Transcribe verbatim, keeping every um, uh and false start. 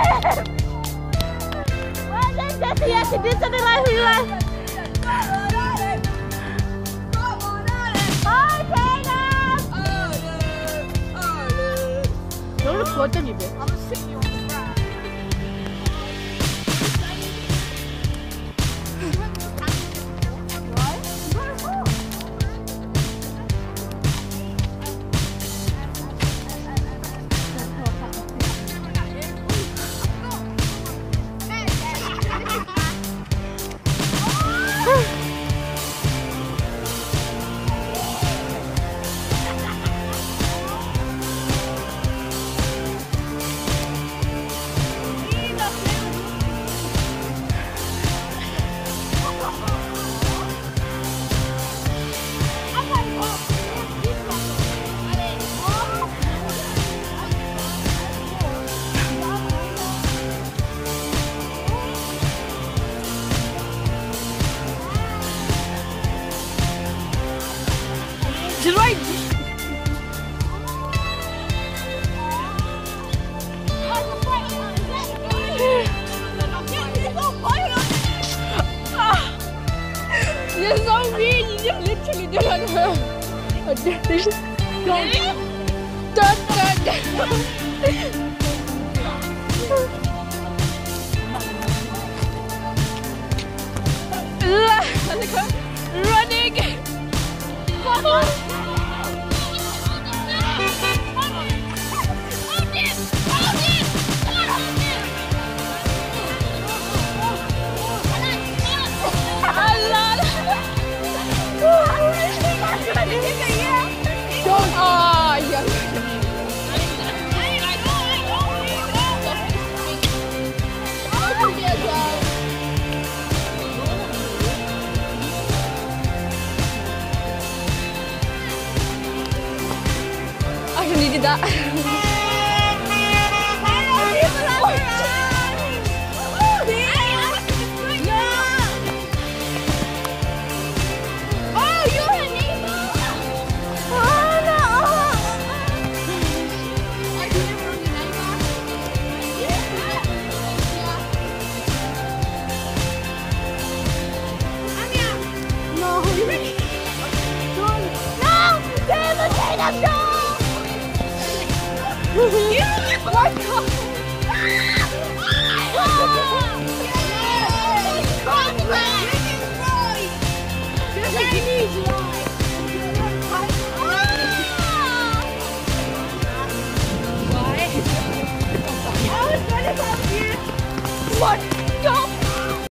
Well done, Jessie. Yes, you did something like who you are. Bye, Caleb. 너를 구웠던 입에. I'm gonna sit you on the ground. She's right. You're so mean. You just literally did on her. Don't. Don't. Running. Don't. Ah, yeah. I needed that. What? What? Stop!